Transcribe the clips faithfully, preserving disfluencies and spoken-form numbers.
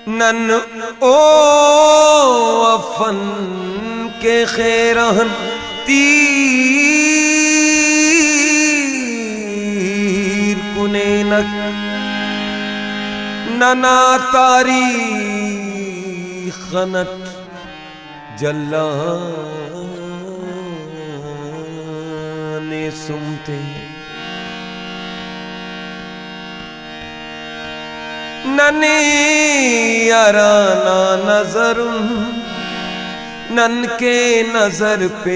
none ओ often के खैरहन तीर कुने नक नना तारी खनत जल्ला ने सुनते ननी याराना नजरुन नन के नजर पे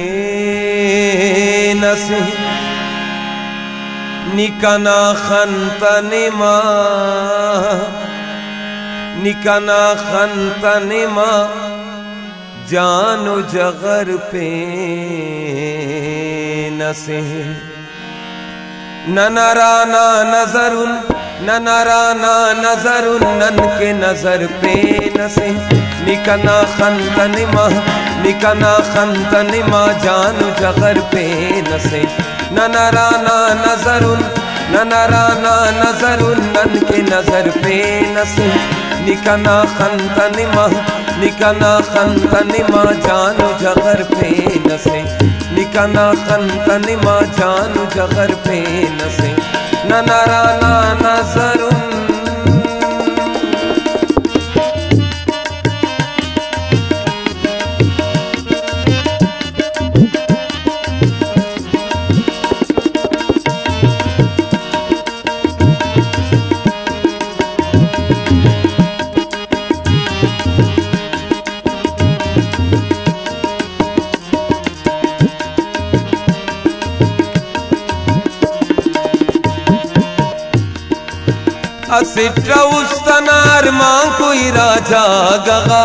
नसे निकना खंतनिमा निकना खंतनिमा जानो जगर पे नसे ननराना नजरुन ननराना नजरुन नन के नजर पे नसे निकना खंतनिमा निकना खंतनिमा जानो जगर पे नसे ननराना नजरुन ननराना नजरुन नन के नजर पे नसे निकना खंतनिमा निकना खंतनिमा जानो जगर पे नसे निकना खंतनिमा जानो जगर पे नसे ननराना नजरुन असिट्रा उस्तनार मां कोई राजा गगा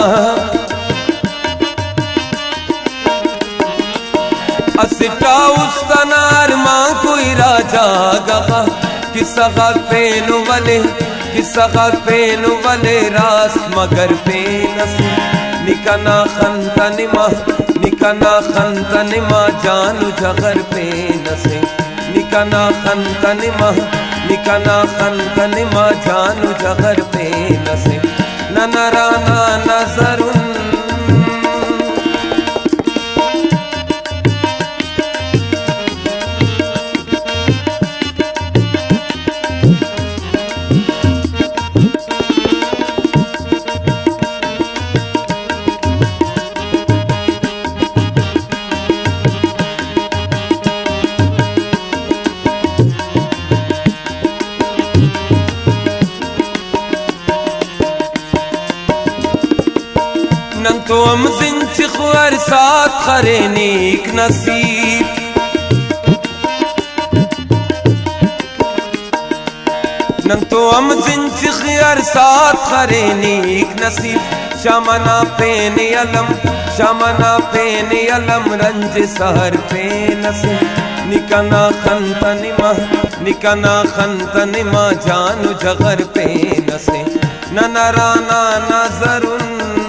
असिट्रा उस्तनार मां कोई राजा गगा किसा पेनु वाले किसा पेनु वाले रास मगर पे नसे निकना खंतनिमा निकना खंतनिमा जानू जगर पे नसे निकना खंतनिमा निकना खंतनिमा जानो जगर पे नसे ननराना नजरुन नन तो हम जिंच ख्वार साथ खरे नीक नसीब नन तो हम जिंच ख्वार साथ खरे नीक नसीब शमना पेन अलम शमना पेन अलम रंज सहर पे नसे निकना खंतनिमा निकना खंतनिमा जानो जगर पे नसे ननराना नजरुन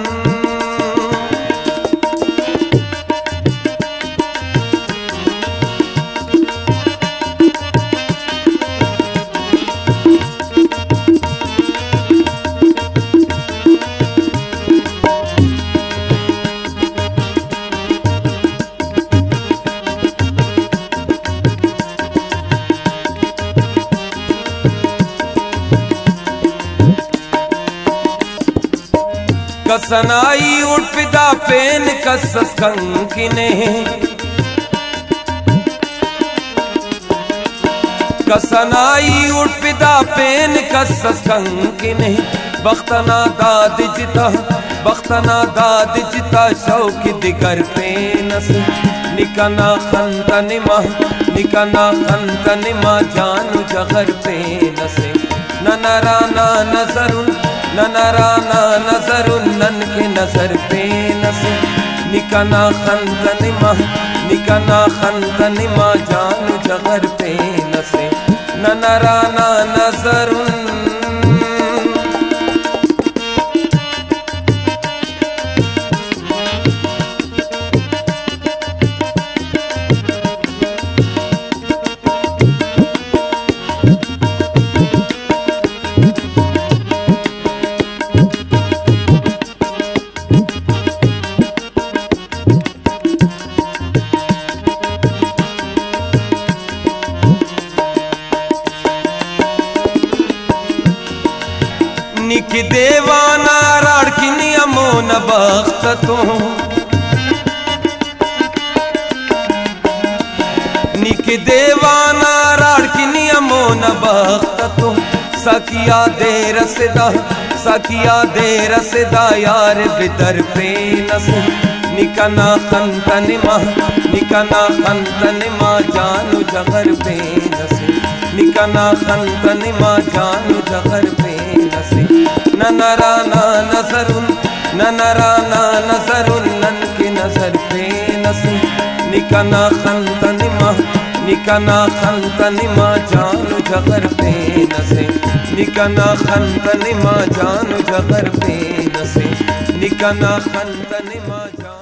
कसनाई उठ फिदा पेन कसस कंकिने कसनाई उठ फिदा पेन कसस कंकिने बख्तना दाद जिता बख्तना दाद जिता शौक दिगर पे नसे निकना खंतनिमा निकना खंतनिमा जानो जगर पे नसे ननराना नजरुन ननराना नजरुन नन के नजर पे नसे निकना खंतनिमा निकना खंतनिमा जानो जगर पे नसे ननराना नजरुन निक देवाना राड़की नियमो न बख्त तो निक देवाना राड़की नियमो न बख्त तो सकिया दे रसदा सकिया दे रसदा यार बिदर पे नस निकना खंतन मा निकना खंतन मा जानू जगर पे नस निकना खंतन मा जानू जगर पे नस न नराना नजरुन न नराना नजरुन नन की नजर पे नस निकना खंतन मा निकना खंतन मा जानू जगर पे नसे निकना खंतन मा जानू जगर पे नसे निकना खंतन मा जानू